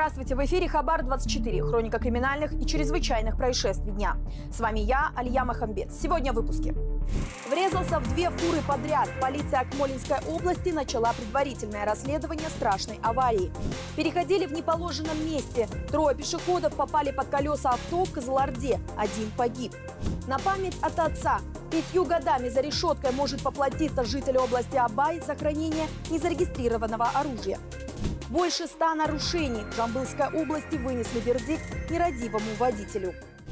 Здравствуйте! В эфире Хабар-24. Хроника криминальных и чрезвычайных происшествий дня. С вами я, Алия Махамбет. Сегодня в выпуске. Врезался в две фуры подряд. Полиция Акмолинской области начала предварительное расследование страшной аварии. Переходили в неположенном месте. 3 пешеходов попали под колеса авто в Кызылорде. 1 погиб. На память от отца. 5 годами за решеткой может поплатиться житель области Абай за хранение незарегистрированного оружия. Больше 100 нарушений. В Жамбылской области вынесли вердикт нерадивому водителю.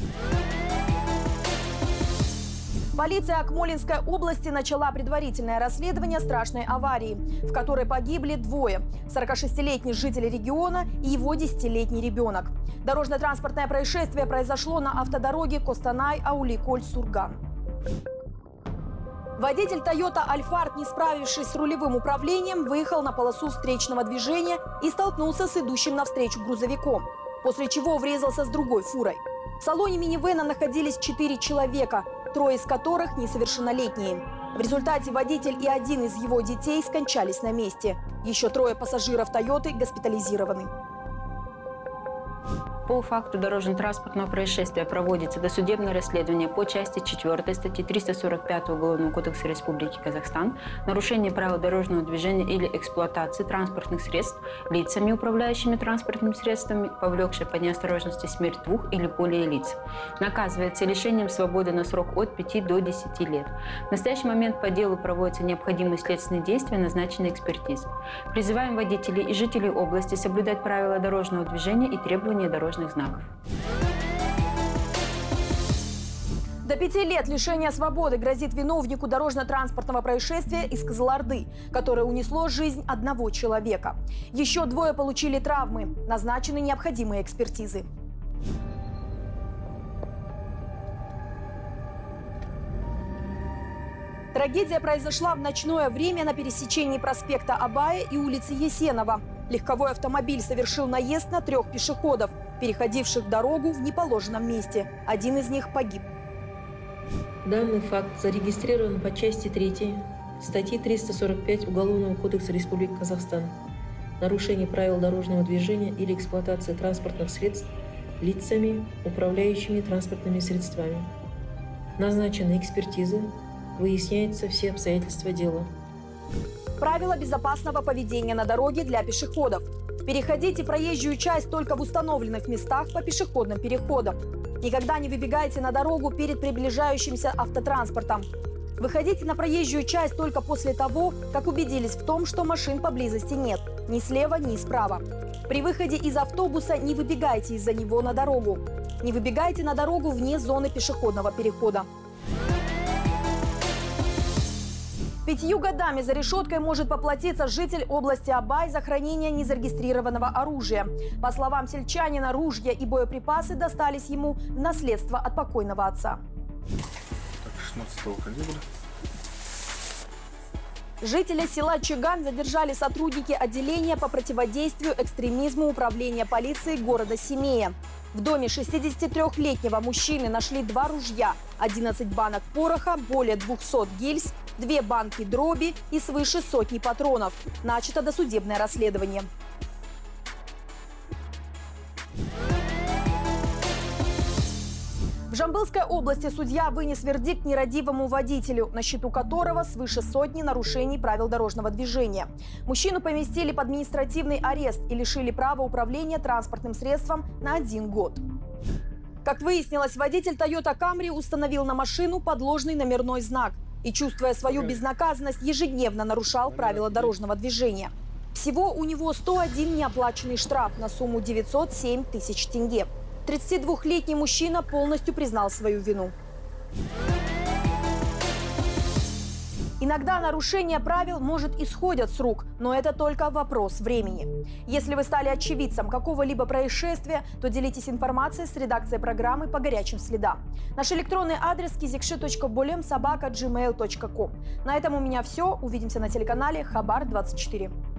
Полиция Акмолинской области начала предварительное расследование страшной аварии, в которой погибли двое – 46-летний житель региона и его 10-летний ребенок. Дорожно-транспортное происшествие произошло на автодороге Костанай-Ауликоль-Сурган. Водитель Toyota Alphard, не справившись с рулевым управлением, выехал на полосу встречного движения и столкнулся с идущим навстречу грузовиком, после чего врезался с другой фурой. В салоне минивэна находились 4 человека, 3 из которых несовершеннолетние. В результате водитель и 1 из его детей скончались на месте. Еще 3 пассажиров Toyota госпитализированы. По факту дорожно-транспортного происшествия проводится досудебное расследование по части 4 статьи 345 Уголовного кодекса Республики Казахстан «Нарушение правил дорожного движения или эксплуатации транспортных средств лицами, управляющими транспортными средствами, повлекшие по неосторожности смерть 2 или более лиц». Наказывается лишением свободы на срок от 5 до 10 лет. В настоящий момент по делу проводятся необходимые следственные действия, назначенные экспертизой. Призываем водителей и жителей области соблюдать правила дорожного движения и требования дорожных знаков. До 5 лет лишения свободы грозит виновнику дорожно-транспортного происшествия из Кызылорды, которое унесло жизнь 1 человека. Еще 2 получили травмы. Назначены необходимые экспертизы. Трагедия произошла в ночное время на пересечении проспекта Абая и улицы Есенова. Легковой автомобиль совершил наезд на 3 пешеходов, переходивших дорогу в неположенном месте. 1 из них погиб. Данный факт зарегистрирован по части 3 статьи 345 Уголовного кодекса Республики Казахстан «Нарушение правил дорожного движения или эксплуатации транспортных средств лицами, управляющими транспортными средствами». Назначены экспертизы, выясняются все обстоятельства дела. Правила безопасного поведения на дороге для пешеходов. Переходите проезжую часть только в установленных местах по пешеходным переходам. Никогда не выбегайте на дорогу перед приближающимся автотранспортом. Выходите на проезжую часть только после того, как убедились в том, что машин поблизости нет. Ни слева, ни справа. При выходе из автобуса не выбегайте из-за него на дорогу. Не выбегайте на дорогу вне зоны пешеходного перехода. 5 годами за решеткой может поплатиться житель области Абай за хранение незарегистрированного оружия. По словам сельчанина, ружья и боеприпасы достались ему в наследство от покойного отца. 16-го калибра. Жителя села Чиган задержали сотрудники отделения по противодействию экстремизму управления полиции города Семея. В доме 63-летнего мужчины нашли 2 ружья, 11 банок пороха, более 200 гильз, 2 банки дроби и свыше 100 патронов. Начато досудебное расследование. В Жамбылской области судья вынес вердикт нерадивому водителю, на счету которого свыше 100 нарушений правил дорожного движения. Мужчину поместили под административный арест и лишили права управления транспортным средством на 1 год. Как выяснилось, водитель Toyota Camry установил на машину подложный номерной знак и, чувствуя свою безнаказанность, ежедневно нарушал правила дорожного движения. Всего у него 101 неоплаченный штраф на сумму 907 тысяч тенге. 32-летний мужчина полностью признал свою вину. Иногда нарушение правил может и сходят с рук, но это только вопрос времени. Если вы стали очевидцем какого-либо происшествия, то делитесь информацией с редакцией программы «По горячим следам». Наш электронный адрес kizikshi.bolem@gmail.com. На этом у меня все. Увидимся на телеканале Хабар-24.